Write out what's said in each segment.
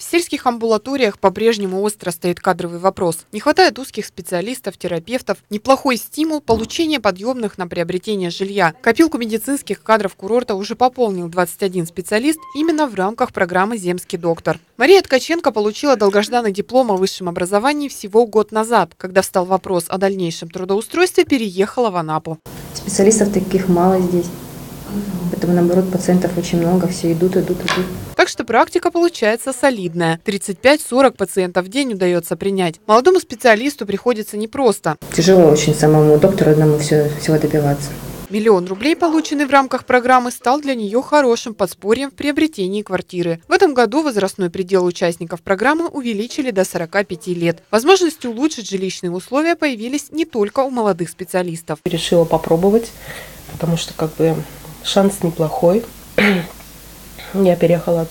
В сельских амбулаториях по-прежнему остро стоит кадровый вопрос. Не хватает узких специалистов, терапевтов, неплохой стимул получения подъемных на приобретение жилья. Копилку медицинских кадров курорта уже пополнил 21 специалист именно в рамках программы «Земский доктор». Мария Ткаченко получила долгожданный диплом о высшем образовании всего год назад. Когда встал вопрос о дальнейшем трудоустройстве, переехала в Анапу. Специалистов таких мало здесь. Поэтому, наоборот, пациентов очень много, все идут. Так что практика получается солидная. 35-40 пациентов в день удается принять. Молодому специалисту приходится непросто. Тяжело очень самому доктору одному всего добиваться. 1 000 000 рублей, полученный в рамках программы, стал для нее хорошим подспорьем в приобретении квартиры. В этом году возрастной предел участников программы увеличили до 45 лет. Возможности улучшить жилищные условия появились не только у молодых специалистов. Решила попробовать, потому что шанс неплохой. Я переехала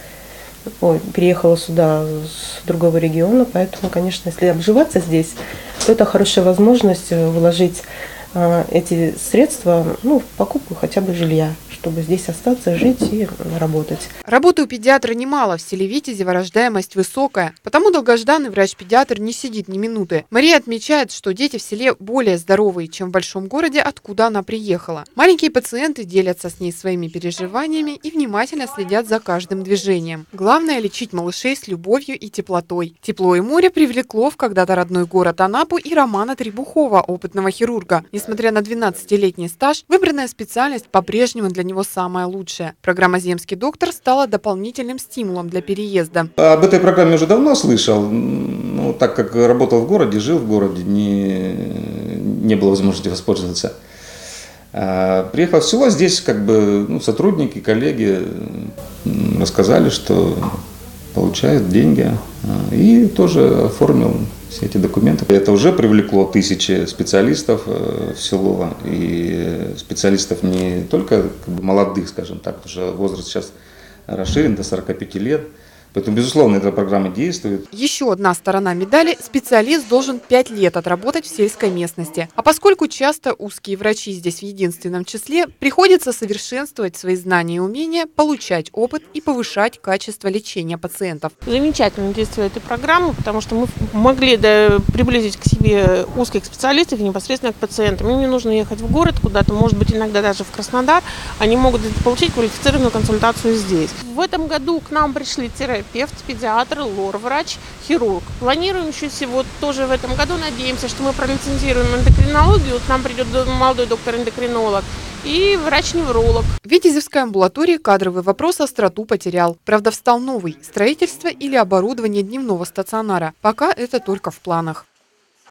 сюда с другого региона, поэтому, конечно, если обживаться здесь, то это хорошая возможность вложить эти средства в покупку хотя бы жилья, чтобы здесь остаться, жить и работать. Работы у педиатра немало. В селе Витязево рождаемость высокая. Потому долгожданный врач-педиатр не сидит ни минуты. Мария отмечает, что дети в селе более здоровые, чем в большом городе, откуда она приехала. Маленькие пациенты делятся с ней своими переживаниями и внимательно следят за каждым движением. Главное – лечить малышей с любовью и теплотой. Тепло и море привлекло в когда-то родной город Анапу и Романа Требухова, опытного хирурга. Несмотря на 12-летний стаж, выбранная специальность по-прежнему для него самая лучшая. Программа «Земский доктор» стала дополнительным стимулом для переезда. Об этой программе уже давно слышал. Так как работал в городе, жил в городе, не было возможности воспользоваться. Приехав в село, здесь сотрудники, коллеги рассказали, что получают деньги, и тоже оформил все эти документы. Это уже привлекло тысячи специалистов в село, и специалистов не только молодых, скажем так, уже возраст сейчас расширен до 45 лет. Поэтому, безусловно, эта программа действует. Еще одна сторона медали – специалист должен 5 лет отработать в сельской местности. А поскольку часто узкие врачи здесь в единственном числе, приходится совершенствовать свои знания и умения, получать опыт и повышать качество лечения пациентов. Замечательно действует эта программа, потому что мы могли приблизить к себе узких специалистов и непосредственно к пациентам. Им не нужно ехать в город куда-то, может быть, иногда даже в Краснодар. Они могут получить квалифицированную консультацию здесь. В этом году к нам пришли терапевт, педиатр, лор-врач, хирург. Планируем еще всего тоже в этом году. Надеемся, что мы пролицензируем эндокринологию. К нам придет молодой доктор-эндокринолог и врач-невролог. В Витязевской амбулатории кадровый вопрос остроту потерял. Правда, встал новый – строительство или оборудование дневного стационара. Пока это только в планах.